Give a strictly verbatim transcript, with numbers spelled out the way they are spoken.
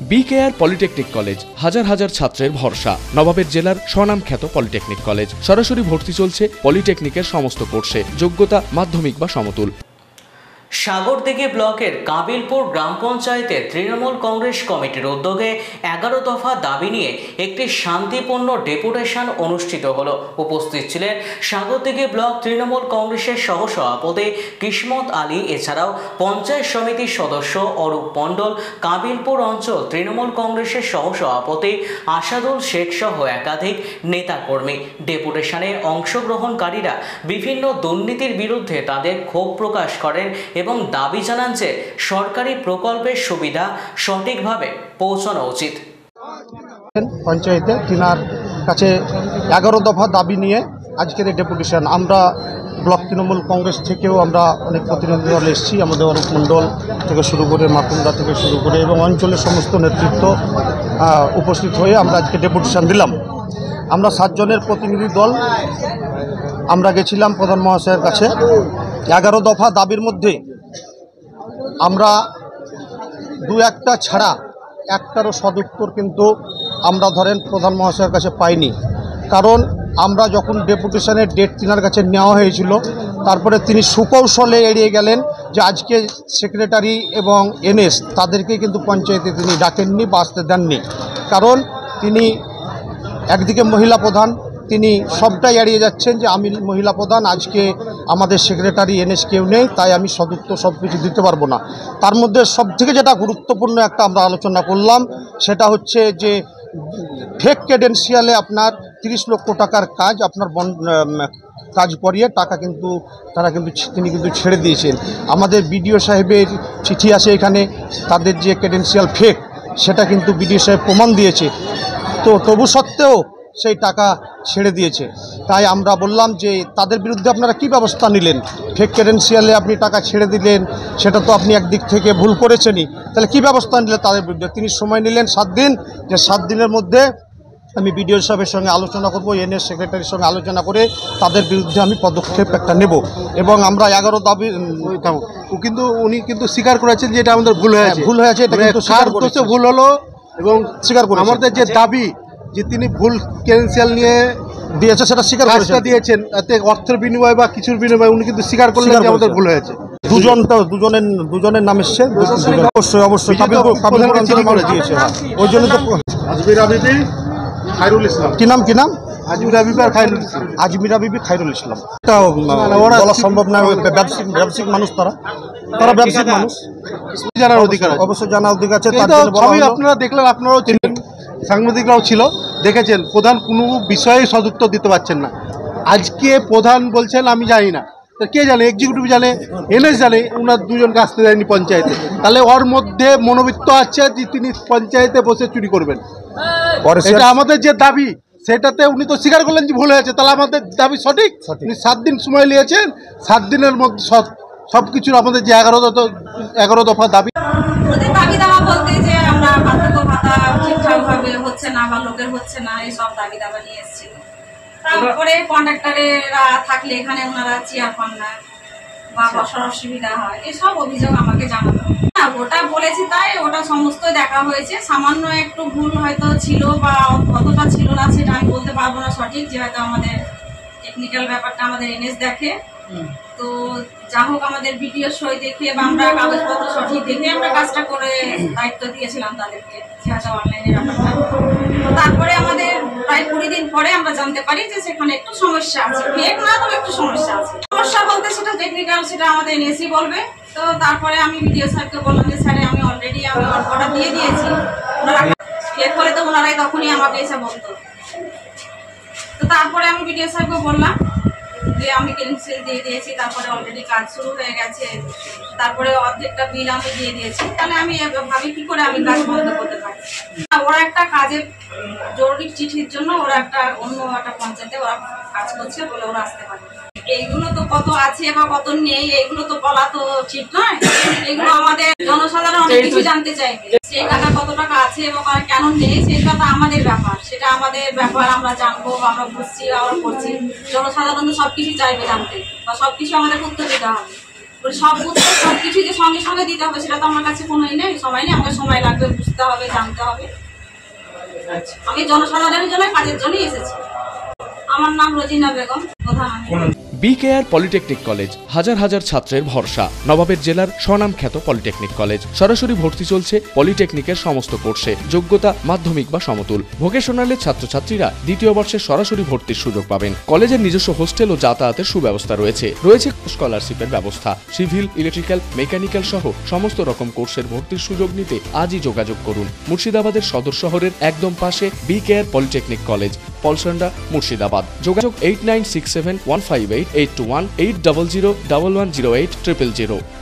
BKR polytechnic college, হাজার হাজার ছাত্রের ভরসা। নবাবের জেলার স্বনামখ্যাত পলিটেকনিক কলেজ। সরাসরি ভর্তি চলছে পলিটেকনিকের সমস্ত কোর্সে। যোগ্যতা মাধ্যমিক বা সমতুল। সাগরদিঘি ব্লকের কাবিলপুর গ্রাম পঞ্চায়েতের তৃণমূল কংগ্রেস কমিটির উদ্যোগে এগারো দফা দাবি নিয়ে একটি শান্তিপূর্ণ ডেপুটেশন অনুষ্ঠিত হলো। উপস্থিত ছিলেন সাগরদিঘি ব্লক তৃণমূল কংগ্রেসের সহসভাপতি কিসমত আলী, এছাড়াও পঞ্চায়েত সমিতির সদস্য অরূপ মণ্ডল, কাবিলপুর অঞ্চল তৃণমূল কংগ্রেসের সহসভাপতি আসাদুল শেখ সহ একাধিক নেতাকর্মী। ডেপুটেশনে অংশগ্রহণকারীরা বিভিন্ন দুর্নীতির বিরুদ্ধে তাদের ক্ষোভ প্রকাশ করেন এবং দাবি জানান যে সরকারি প্রকল্পের সুবিধা সঠিকভাবে পৌঁছানো উচিত। পঞ্চায়েতে তিনার কাছে এগারো দফা দাবি নিয়ে আজকের এই ডেপুটেশন। আমরা ব্লক তৃণমূল কংগ্রেস থেকেও আমরা অনেক প্রতিনিধি দল এসেছি, আমাদের অরূপ মণ্ডল থেকে শুরু করে মাকুন্দা থেকে শুরু করে এবং অঞ্চলের সমস্ত নেতৃত্ব উপস্থিত হয়ে আমরা আজকে ডেপুটেশন দিলাম। আমরা সাতজনের প্রতিনিধি দল আমরা গেছিলাম প্রধান মহাশয়ের কাছে। এগারো দফা দাবির মধ্যে আমরা দু একটা ছাড়া একটারও সদুত্তর কিন্তু আমরা ধরেন প্রধান মহাশয়ের কাছে পাইনি। কারণ আমরা যখন ডেপুটেশনের ডেট তিনার কাছে নেওয়া হয়েছিল, তারপরে তিনি সুকৌশলে এড়িয়ে গেলেন যে আজকে সেক্রেটারি এবং এনএস তাদেরকে কিন্তু পঞ্চায়েতে তিনি ডাকেননি বা আসতে দেননি। কারণ তিনি একদিকে মহিলা প্রধান, তিনি সবটাই এড়িয়ে যাচ্ছেন যে আমি মহিলা প্রধান, আজকে আমাদের সেক্রেটারি এনএস কেউ নেই, তাই আমি সদুত্তর সব কিছু দিতে পারবো না। তার মধ্যে সবথেকে যেটা গুরুত্বপূর্ণ একটা আমরা আলোচনা করলাম, সেটা হচ্ছে যে ফেক ক্রেডেন্সিয়ালে আপনার তিরিশ লক্ষ টাকার কাজ আপনার কাজ করিয়ে টাকা কিন্তু তারা কিন্তু তিনি কিন্তু ছেড়ে দিয়েছেন। আমাদের বিডিও সাহেবের চিঠি আসে এখানে, তাদের যে ক্রেডেন্সিয়াল ফেক সেটা কিন্তু বিডিও সাহেব প্রমাণ দিয়েছে। তো তবু সত্ত্বেও সেই টাকা ছেড়ে দিয়েছে। তাই আমরা বললাম যে তাদের বিরুদ্ধে আপনারা কি ব্যবস্থা নিলেন? ফেক ক্রেডেন্সিয়ালে আপনি টাকা ছেড়ে দিলেন, সেটা তো আপনি একদিক থেকে ভুল করেছেনই, তাহলে কি ব্যবস্থা নিলেন তাদের বিরুদ্ধে? তিনি সময় নিলেন সাত দিন, যে সাত দিনের মধ্যে আমি বিডিও সাহেবের সঙ্গে আলোচনা করব, এনএস সেক্রেটারির সঙ্গে আলোচনা করে তাদের বিরুদ্ধে আমি পদক্ষেপ একটা নেব। এবং আমরা এগারো দাবি কিন্তু উনি কিন্তু স্বীকার করেছেন যে এটা আমাদের ভুল হয়েছে, ভুল হয়েছে এটা কিন্তু স্বীকার করতে ভুল হলো এবং স্বীকার করে আমাদের যে দাবি যে তিনি ভুল ক্রেডেন্সিয়াল নিয়ে দিয়েছে সেটা স্বীকার কাজটা দিয়েছেন, তাতে অর্থের বিনিময় বা কিছুর বিনিময় উনি কিন্তু স্বীকার করলেন যে আমাদের ভুল হয়েছে। দুজনটা দুজনের দুজনের নাম এসছে, অবশ্যই অবশ্যই দিয়েছে। ওই জন্য তো আজমিরা বিবি খায়রুল ইসলাম, কি নাম কি নাম আজমিরা বিবি আর খায়রুল ইসলাম, আজমিরা বিবি খায়রুল ইসলাম। বলা সম্ভব না, ব্যবসায়িক ব্যবসায়িক মানুষ, তারা তারা ব্যবসায়িক মানুষ, জানার অধিকার আছে, অবশ্যই জানার অধিকার আছে। আপনারা দেখলেন, আপনারাও চিনবেন, সাংবাদিকরাও ছিল, দেখেছেন প্রধান কোনো বিষয়ে সদুত্তর দিতে পারছেন না। আজকে প্রধান বলছেন আমি জানি না, কে জানে? এক্সিকিউটিভ জানে, এনএস জানে, ওনার দুজনকে আসতে দেয়নি পঞ্চায়েতে। তাহলে ওর মধ্যে মনোবৃত্ত আছে যে তিনি পঞ্চায়েতে বসে চুরি করবেন। এটা আমাদের যে দাবি, সেটাতে উনি তো স্বীকার করলেন যে ভুল হয়েছে, তাহলে আমাদের দাবি সঠিক। উনি সাত দিন সময় নিয়েছেন, সাত দিনের মধ্যে সব সব কিছুর আমাদের যে এগারো এগারো দফা দাবি দাবি দাওয়া বলতে যে আমরা বার্ধক্য ভাতা ঠিকঠাকভাবে হচ্ছে না বা লোকের হচ্ছে না, এই সব দাবি দাবা নিয়ে এসেছিল। তারপরে কন্ট্রাক্টরেরা থাকলে এখানে ওনারা চেয়ার পান না বা বসার অসুবিধা হয়, এসব অভিযোগ আমাকে জানানো। ওটা বলেছি তাই ওটা সমস্ত দেখা হয়েছে। সামান্য একটু ভুল হয়তো ছিল বা অতটা ছিল না সেটা আমি বলতে পারবো না সঠিক, যে হয়তো আমাদের টেকনিক্যাল ব্যাপারটা আমাদের এনএস দেখে। তো যা হোক আমাদের ভিডিও সই দেখে বা আমরা কাগজপত্র সঠিক দেখে আমরা কাজটা করে দায়িত্ব দিয়েছিলাম তাদেরকে, যে হয়তো অনলাইনে ব্যাপারটা। তো তারপরে আমাদের প্রায় কুড়ি দিন পরে আমরা জানতে পারি যে সেখানে একটু সমস্যা আছে, ফেক না তবে একটু সমস্যা আছে। সমস্যা বলতে সেটা টেকনিক্যাল, সেটা আমাদের এনএসই বলবে। তো তারপরে আমি ভিডিও স্যারকে বললাম যে স্যার আমি অলরেডি আমি অর্ডার দিয়ে দিয়েছি, ওনারা ফেক হলে তো ওনারাই তখনই আমাকে এসে বলতো। তো তারপরে আমি ভিডিও স্যারকে বললাম যে আমি ক্রেডেন্সিয়াল দিয়ে দিয়েছি, তারপরে অলরেডি কাজ শুরু হয়ে গেছে, তারপরে অর্ধেকটা বিল আমি দিয়ে দিয়েছি, তাহলে আমি ভাবি কি করে আমি কাজ বন্ধ করতে পারি। ওরা একটা কাজের জরুরি চিঠির জন্য ওরা একটা অন্য একটা পঞ্চায়েতে ওরা কাজ করছে বলে ওরা আসতে পারে। এইগুলো তো কত আছে বা কত নেই এইগুলো তো বলা তো ঠিক নয়। এগুলো আমাদের জনসাধারণ অনেক কিছু জানতে চাইবে, সেই টাকা কত টাকা আছে এবং কেন নেই সেটা তো আমাদের ব্যাপার, সেটা আমাদের ব্যাপার, আমরা জানবো, আমরা বুঝছি, আমরা করছি। জনসাধারণ তো সবকিছু চাইবে জানতে বা সবকিছু আমাদের উত্তর দিতে হবে। ওই সব বুঝতে সব কিছু যে সঙ্গে সঙ্গে দিতে হবে সেটা তো আমার কাছে কোনোই নেই, সময় নেই, আমাকে সময় লাগবে, বুঝতে হবে, জানতে হবে। আমি জনসাধারণের জন্য কাজের জন্যই এসেছি। আমার নাম রোজিনা বেগম, প্রধান। বিকেআর পলিটেকনিক কলেজ হাজার হাজার ছাত্রের ভরসা। নবাবের জেলার স্বনামখ্যাত পলিটেকনিক কলেজ। সরাসরি ভর্তি চলছে পলিটেকনিকের সমস্ত কোর্সে, যোগ্যতা মাধ্যমিক বা সমতুল। ভোকেশনালের ছাত্রছাত্রীরা দ্বিতীয় বর্ষে সরাসরি ভর্তির সুযোগ পাবেন। কলেজের নিজস্ব হোস্টেল ও যাতায়াতের সুব্যবস্থা রয়েছে। রয়েছে স্কলারশিপের ব্যবস্থা। সিভিল, ইলেকট্রিক্যাল, মেকানিক্যাল সহ সমস্ত রকম কোর্সের ভর্তির সুযোগ নিতে আজই যোগাযোগ করুন। মুর্শিদাবাদের সদর শহরের একদম পাশে BKR polytechnic college, Polsonda, Murshidabad. যোগাযোগ eight nine six seven one five eight eight two one eight double zero double one zero eight triple zero.